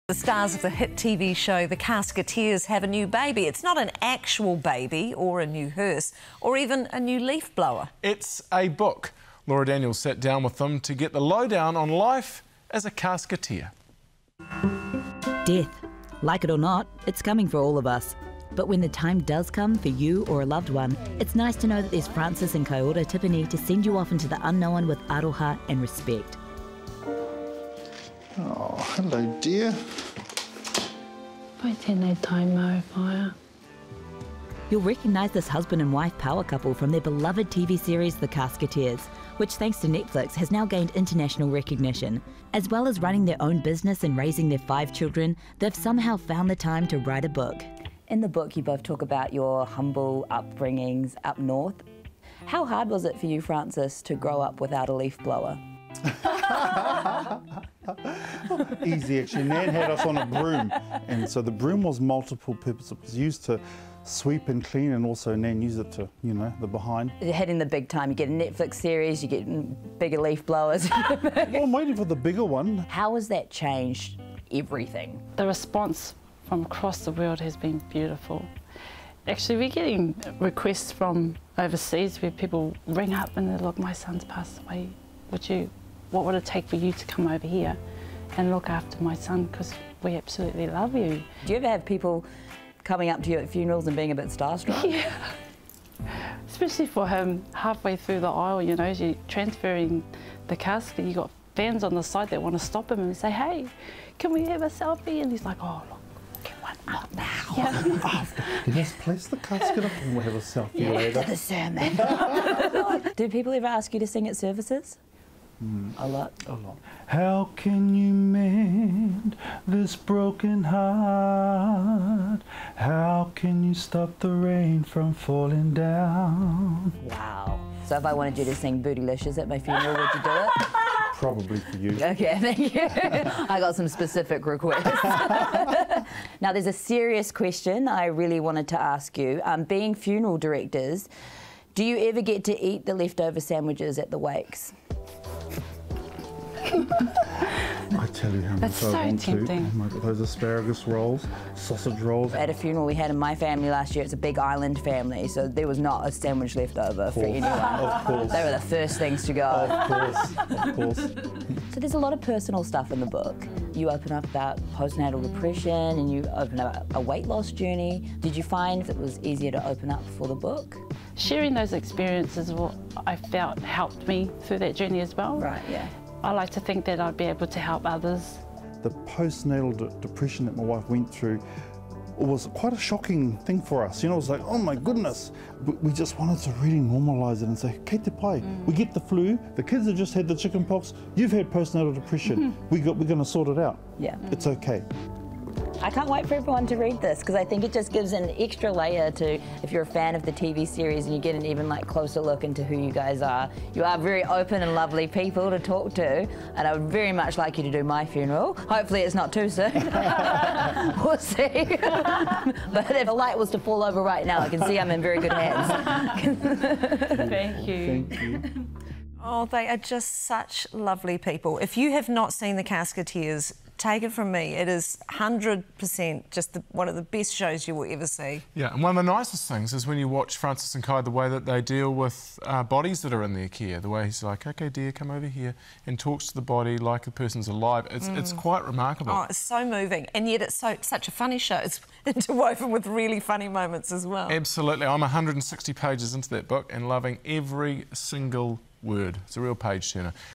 The stars of the hit TV show The Casketeers have a new baby. It's not an actual baby or a new hearse or even a new leaf blower. It's a book. Laura Daniels sat down with them to get the lowdown on life as a casketeer. Death. Like it or not, it's coming for all of us. But when the time does come for you or a loved one, it's nice to know that there's Francis and Kaora Tipene to send you off into the unknown with aroha and respect. Oh, hello, dear. Pai tēnei taimau whaia. You'll recognise this husband and wife power couple from their beloved TV series The Casketeers, which thanks to Netflix has now gained international recognition. As well as running their own business and raising their 5 children, they've somehow found the time to write a book. In the book, you both talk about your humble upbringings up north. How hard was it for you, Francis, to grow up without a leaf blower? Easy, actually. Nan had us on a broom, and so the broom was multiple purpose. It was used to sweep and clean, and also Nan used it to, you know, the behind. You're hitting the big time. You get a Netflix series, you get bigger leaf blowers. Well, I'm waiting for the bigger one. How has that changed everything? The response from across the world has been beautiful. Actually, we're getting requests from overseas where people ring up and they're, look, my son's passed away. What would it take for you to come over here and look after my son, because we absolutely love you. Do you ever have people coming up to you at funerals and being a bit starstruck? Yeah. Especially for him, halfway through the aisle, you know, as you're transferring the casket, you got fans on the side that want to stop him and say, hey, can we have a selfie? And he's like, oh, look, we'll get one up now. Yeah. Yes, place the casket up and we'll have a selfie later. The sermon. Do people ever ask you to sing at services? A lot. A lot. How can you mend this broken heart? How can you stop the rain from falling down? Wow. So if I wanted you to sing Bootylicious at my funeral, would you do it? Probably for you. Okay, thank you. I got some specific requests. Now, there's a serious question I really wanted to ask you. Being funeral directors, do you ever get to eat the leftover sandwiches at the wakes? I tell you how much That's so I want tempting. to. Oh my God, those asparagus rolls, sausage rolls. At a funeral we had in my family last year, it's a big island family, so there was not a sandwich left over for anyone. Of course. They were the first things to go. Of course. So there's a lot of personal stuff in the book. You open up about postnatal depression and you open up a weight loss journey. Did you find it was easier to open up for the book? Sharing those experiences, what I felt helped me through that journey as well. Right, yeah. I like to think that I'd be able to help others. The postnatal depression that my wife went through was quite a shocking thing for us. You know, it was like, oh my goodness. We just wanted to really normalise it and say, kei te pai, we get the flu, the kids have just had the chicken pox, you've had postnatal depression, we're going to sort it out. Yeah. It's okay. I can't wait for everyone to read this because I think it just gives an extra layer to, if you're a fan of the TV series and you get an even closer look into who you guys are. You are very open and lovely people to talk to, and I would very much like you to do my funeral. Hopefully it's not too soon. We'll see. But if a light was to fall over right now, I can see I'm in very good hands. Thank you. Thank you. Oh, they are just such lovely people. If you have not seen The Casketeers, take it from me, it is 100% just one of the best shows you will ever see. Yeah, and one of the nicest things is when you watch Francis and Kai, the way that they deal with bodies that are in their care, the way he's like, okay, dear, come over here, and talks to the body like the person's alive. It's quite remarkable. Oh, it's so moving, and yet it's such a funny show. It's interwoven with really funny moments as well. Absolutely. I'm 160 pages into that book and loving every single word. It's a real page turner.